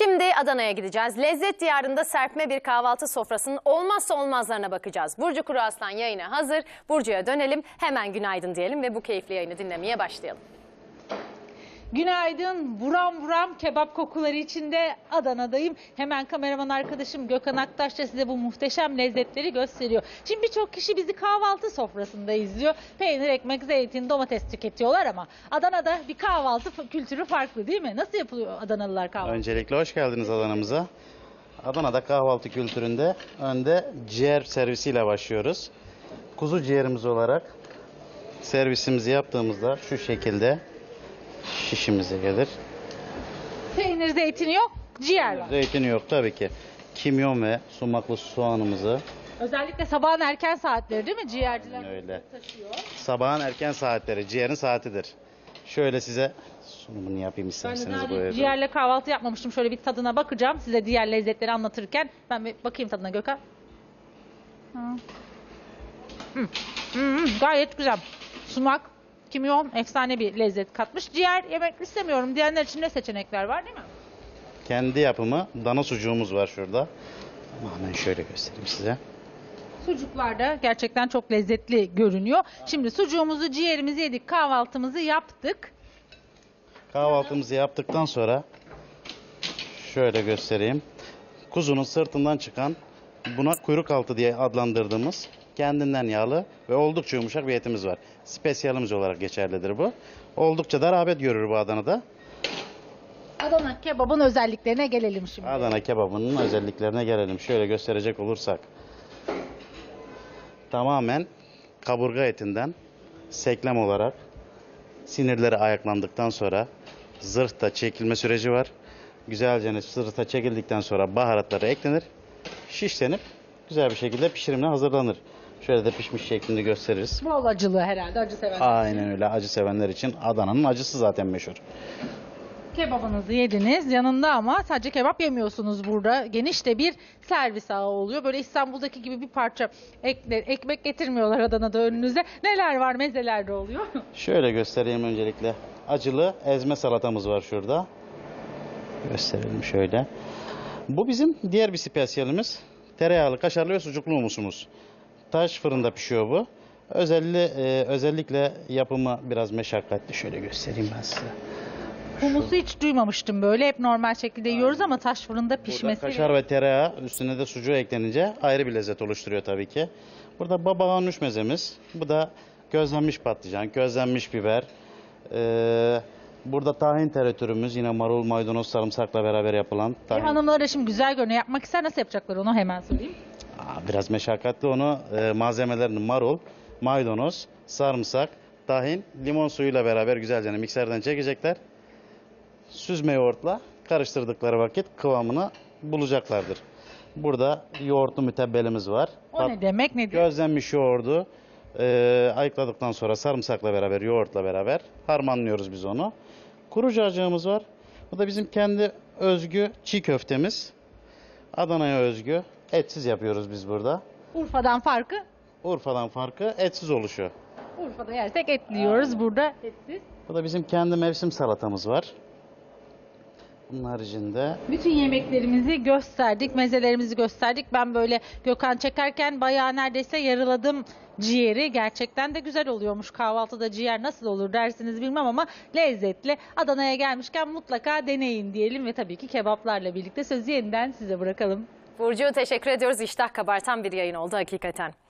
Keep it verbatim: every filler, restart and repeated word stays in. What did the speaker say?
Şimdi Adana'ya gideceğiz. Lezzet diyarında serpme bir kahvaltı sofrasının olmazsa olmazlarına bakacağız. Burcu Kuruaslan yayına hazır. Burcu'ya dönelim, hemen günaydın diyelim ve bu keyifli yayını dinlemeye başlayalım. Günaydın. Buram buram kebap kokuları içinde Adana'dayım. Hemen kameraman arkadaşım Gökhan Aktaş da size bu muhteşem lezzetleri gösteriyor. Şimdi birçok kişi bizi kahvaltı sofrasında izliyor. Peynir, ekmek, zeytin, domates tüketiyorlar ama Adana'da bir kahvaltı kültürü farklı değil mi? Nasıl yapılıyor Adanalılar kahvaltı? Öncelikle hoş geldiniz Adana'mıza. Adana'da kahvaltı kültüründe önde ciğer servisiyle başlıyoruz. Kuzu ciğerimiz olarak servisimizi yaptığımızda şu şekilde şişimize gelir. Peynir, zeytini yok, ciğer var. Zeytini yok tabii ki. Kimyon ve sumaklı soğanımızı. Özellikle sabahın erken saatleri değil mi? Ciğerciler Öyle. taşıyor. Sabahın erken saatleri ciğerin saatidir. Şöyle size sunumunu yapayım Ben de isterseniz daha buyurun. ciğerle kahvaltı yapmamıştım. Şöyle bir tadına bakacağım. Size diğer lezzetleri anlatırken ben bir bakayım tadına Gökhan. Hmm. Hmm. Hmm, gayet güzel. Sumak, kimyon efsane bir lezzet katmış. Ciğer yemek istemiyorum diyenler için ne seçenekler var değil mi? Kendi yapımı dana sucuğumuz var şurada. Ama hemen şöyle göstereyim size. Sucuklar da gerçekten çok lezzetli görünüyor. Şimdi sucuğumuzu, ciğerimizi yedik, kahvaltımızı yaptık. Kahvaltımızı yaptıktan sonra şöyle göstereyim. Kuzunun sırtından çıkan, buna kuyruk altı diye adlandırdığımız kendinden yağlı ve oldukça yumuşak bir etimiz var. Spesiyalimiz olarak geçerlidir bu. Oldukça da rağbet görür bu Adana'da. Adana kebabın özelliklerine gelelim şimdi. Adana kebabının özelliklerine gelelim. Şöyle gösterecek olursak. Tamamen kaburga etinden seklem olarak sinirleri ayaklandıktan sonra zırhta çekilme süreci var. Güzelce zırhta çekildikten sonra baharatları eklenir. Şişlenip güzel bir şekilde pişirimine hazırlanır. Şöyle de pişmiş şeklini gösteririz. Bol acılı herhalde, acı sevenler. Aynen öyle, acı sevenler için Adana'nın acısı zaten meşhur. Kebabınızı yediniz yanında ama sadece kebap yemiyorsunuz burada. Geniş de bir servis ağı oluyor. Böyle İstanbul'daki gibi bir parça ekle, ekmek getirmiyorlar Adana'da önünüze. Neler var, mezeler de oluyor. Şöyle göstereyim öncelikle. Acılı ezme salatamız var şurada. Gösterelim şöyle. Bu bizim diğer bir spesiyalimiz. Tereyağlı, kaşarlı ve sucuklu humusumuz. Taş fırında pişiyor bu. Özelli, e, özellikle yapımı biraz meşakkatli. Şöyle göstereyim ben size. Humusu hiç duymamıştım böyle. Hep normal şekilde yiyoruz ama taş fırında Burada pişmesi. kaşar ve tereyağı, üstüne de sucuğu eklenince ayrı bir lezzet oluşturuyor tabii ki. Burada baba ganoush mezemiz. Bu da közlenmiş patlıcan, közlenmiş biber. Ee, burada tahin teratürümüz, yine marul, maydanoz, sarımsakla beraber yapılan Ev tahin. hanımlar da şimdi güzel görünüyor. Yapmak ister, nasıl yapacaklar onu hemen söyleyeyim. Aa, biraz meşakkatli onu. E, malzemelerini marul, maydanoz, sarımsak, tahin, limon suyuyla beraber güzelce mikserden çekecekler. Süzme yoğurtla karıştırdıkları vakit kıvamını bulacaklardır. Burada yoğurtlu mütebbelimiz var. O Tat- ne demek, nedir? Gözlenmiş yoğurdu e, ayıkladıktan sonra sarımsakla beraber, yoğurtla beraber harmanlıyoruz biz onu. Kuru cacığımız var. Bu da bizim kendi özgü çiğ köftemiz. Adana'ya özgü. Etsiz yapıyoruz biz burada. Urfa'dan farkı? Urfa'dan farkı etsiz oluşu. Urfa'da yersek etli yiyoruz, burada etsiz. Bu da bizim kendi mevsim salatamız var. Bunun haricinde Bütün yemeklerimizi gösterdik, mezelerimizi gösterdik. Ben böyle Gökhan çekerken bayağı neredeyse yarıladım ciğeri. Gerçekten de güzel oluyormuş. Kahvaltıda ciğer nasıl olur dersiniz bilmem ama lezzetli. Adana'ya gelmişken mutlaka deneyin diyelim ve tabii ki kebaplarla birlikte sözü yeniden size bırakalım. Burcu, teşekkür ediyoruz. İştah kabartan bir yayın oldu hakikaten.